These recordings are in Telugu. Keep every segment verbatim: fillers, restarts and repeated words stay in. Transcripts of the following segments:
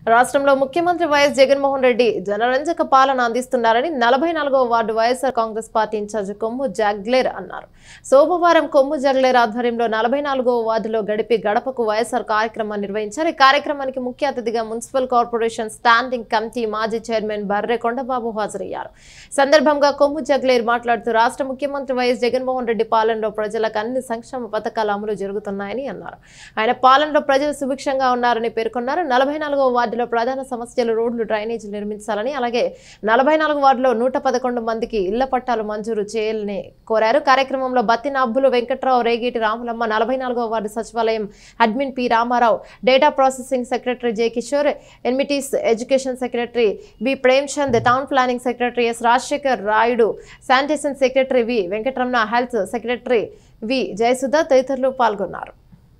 రాష్ట్రంలో ముఖ్యమంత్రి వైఎస్ జగన్మోహన్ రెడ్డి జనరంజక పాలన అందిస్తున్నారని నలభై నాలుగవ వార్డు వైఎస్ఆర్ కాంగ్రెస్ పార్టీ ఇన్ఛార్జ్ కొమ్ము జాగ్లేర్ అన్నారు. సోమవారం కొమ్ము జాగ్లేర్ ఆధ్వర్యంలో నలభై నాలుగవ వార్డులో గడిపి గడపకు వైఎస్ఆర్ కార్యక్రమాన్ని నిర్వహించారు. ఈ కార్యక్రమానికి ముఖ్య అతిథిగా మున్సిపల్ కార్పొరేషన్ స్టాండింగ్ కమిటీ మాజీ చైర్మన్ బర్రె కొండబాబు హాజరయ్యారు. సందర్భంగా కొమ్ము జాగ్లేర్ మాట్లాడుతూ రాష్ట్ర ముఖ్యమంత్రి వైఎస్ జగన్మోహన్ రెడ్డి పాలనలో ప్రజలకు అన్ని సంక్షేమ పథకాల అమలు జరుగుతున్నాయని అన్నారు. ఆయన పాలనలో ప్రజలు సుభిక్షంగా ఉన్నారని పేర్కొన్నారు. నలభై నాలుగవ వార్డులో ప్రధాన సమస్యలు రోడ్లు, డ్రైనేజీలు నిర్మించాలని, అలాగే నలభై నాలుగు వార్డులో నూట పదకొండు మందికి ఇళ్ల పట్టాలు మంజూరు చేయాలని కోరారు. కార్యక్రమంలో బత్తిన అబ్బులు వెంకట్రావు, రేగేటి రాములమ్మ, నలభై నాలుగవ వార్డు సచివాలయం admin P Ramarao, data processing secretary J Kishore, amenities education secretary B Premchand, town planning secretary S Rajasekhar Rayudu, sanitation secretary V Venkataramana, health secretary V Jayasudha తదితరులు పాల్గొన్నారు.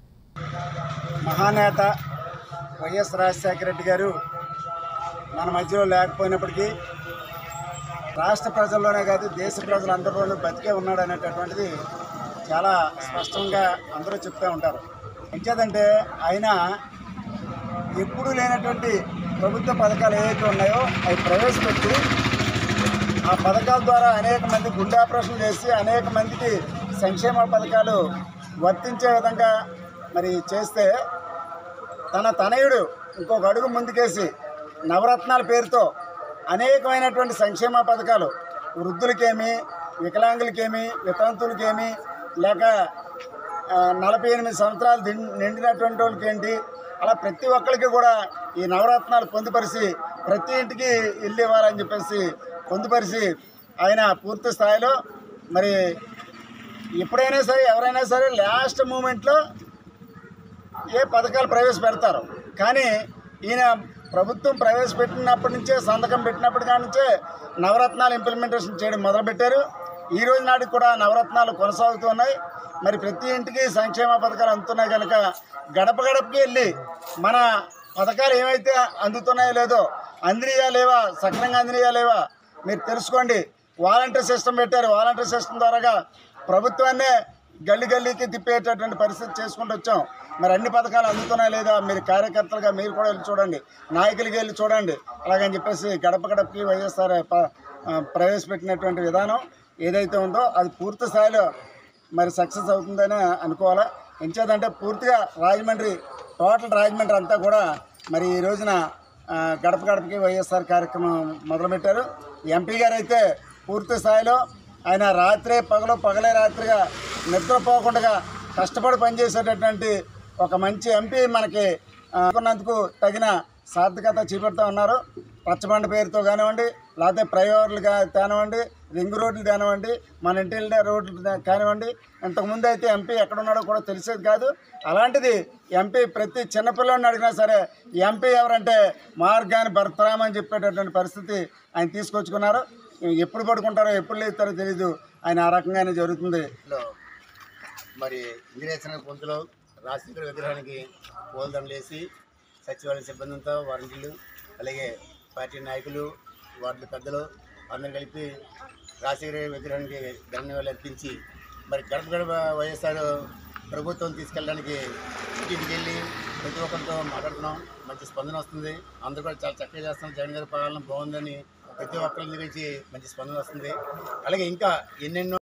మహానేత వైఎస్ రాజశేఖర రెడ్డి గారు మన మధ్యలో లేకపోయినప్పటికీ రాష్ట్ర ప్రజల్లోనే కాదు దేశ ప్రజలందరిలోనూ బతికే ఉన్నాడు అనేటటువంటిది చాలా స్పష్టంగా అందరూ చెప్తూ ఉంటారు. ఎంచేదంటే ఆయన ఎప్పుడూ లేనటువంటి ప్రభుత్వ పథకాలు ఏవైతే ఉన్నాయో అవి ప్రవేశపెట్టి ఆ పథకాల ద్వారా అనేక మంది గుండె ఆపరేషన్ చేసి అనేక మందికి సంక్షేమ పథకాలు వర్తించే విధంగా మరి చేస్తే తన తనయుడు ఇంకొక అడుగు ముందుకేసి నవరత్నాల పేరుతో అనేకమైనటువంటి సంక్షేమ పథకాలు వృద్ధులకేమి, వికలాంగులకేమి, వితంతులకేమి, లేక నలభై ఎనిమిది సంవత్సరాలు నిండినటువంటి వాళ్ళకి ఏంటి, అలా ప్రతి ఒక్కరికి కూడా ఈ నవరత్నాలు పొందుపరిచి ప్రతి ఇంటికి ఇల్లు ఇవ్వాలని చెప్పేసి పొందుపరిచి ఆయన పూర్తి స్థాయిలో మరి ఎప్పుడైనా సరే ఎవరైనా సరే లాస్ట్ మూమెంట్లో ఏ పథకాలు ప్రవేశపెడతారు. కానీ ఈయన ప్రభుత్వం ప్రవేశపెట్టినప్పటి నుంచే సంతకం పెట్టినప్పటి కాడి నుంచే నవరత్నాలు ఇంప్లిమెంటేషన్ చేయడం మొదలుపెట్టారు. ఈ రోజు నాటికి కూడా నవరత్నాలు కొనసాగుతున్నాయి. మరి ప్రతి ఇంటికి సంక్షేమ పథకాలు అందుతున్నాయి కనుక గడప గడపకి వెళ్ళి మన పథకాలు ఏమైతే అందుతున్నాయో లేదో, అందినయా లేవా, సక్రమంగా అందినయా లేవా మీరు తెలుసుకోండి. వాలంటీర్ సిస్టమ్ పెట్టారు. వాలంటీర్ సిస్టమ్ ద్వారాగా ప్రభుత్వాన్నే గల్లీ గల్లీకి తిప్పేటటువంటి పరిస్థితి చేసుకుంటూ వచ్చాం. మరి అన్ని పథకాలు అందుతున్నాయా లేదా మీరు కార్యకర్తలుగా మీరు కూడా వెళ్ళి చూడండి, నాయకులకి వెళ్ళి చూడండి. అలాగని చెప్పేసి గడప గడపకి వైఎస్ఆర్ ప్రవేశపెట్టినటువంటి విధానం ఏదైతే ఉందో అది పూర్తి స్థాయిలో మరి సక్సెస్ అవుతుందని అనుకోవాలా. ఎంచేదంటే పూర్తిగా రాజమండ్రి, టోటల్ రాజమండ్రి అంతా కూడా మరి ఈ రోజున గడప గడపకి వైఎస్ఆర్ కార్యక్రమం మొదలుపెట్టారు. ఎంపీ గారు అయితే పూర్తి స్థాయిలో ఆయన రాత్రే పగలు పగలే రాత్రిగా నిద్రపోకుండా కష్టపడి పనిచేసేటటువంటి ఒక మంచి ఎంపీ మనకి అనుకున్నందుకు తగిన సార్థకత చేపడుతూ ఉన్నారు. పచ్చబండ పేరుతో కానివ్వండి, లేకపోతే ఫ్లైఓవర్లు కానివ్వండి, రింగ్ రోడ్లు కానివ్వండి, మన ఇంటి రోడ్లు కానివ్వండి. ఇంతకుముందు అయితే ఎంపీ ఎక్కడున్నాడో కూడా తెలిసేది కాదు. అలాంటిది ఎంపీ ప్రతి చిన్నపిల్లని అడిగినా సరే ఎంపీ ఎవరంటే మార్గాన్ని భర్తరామని చెప్పేటటువంటి పరిస్థితి ఆయన తీసుకొచ్చుకున్నారు. ఎప్పుడు పడుకుంటారో ఎప్పుడు లేస్తారో తెలీదు. ఆయన ఆ రకంగానే జరుగుతుంది. మరి ఇంజనీర్స్ పొంతులో రాజశేఖర విగ్రహానికి పూలదండలు వేసి సచివాలయ సిబ్బందితో వారంటీలు, అలాగే పార్టీ నాయకులు, వార్డుల పెద్దలు అందరూ కలిపి రాజశేఖర విగ్రహానికి ధన్యవాదాలు అర్పించి మరి గడప గడప వైఎస్ఆర్ ప్రభుత్వం తీసుకెళ్ళడానికి ఇంటికి వెళ్ళి ప్రతి ఒక్కరితో మాట్లాడుతున్నాం. మంచి స్పందన వస్తుంది. అందరూ కూడా చాలా చక్కగా చేస్తున్నాం. జగన్ గారి పాలన బాగుందని ప్రతి ఒక్కరి గురించి మంచి స్పందన వస్తుంది. అలాగే ఇంకా ఎన్నెన్నో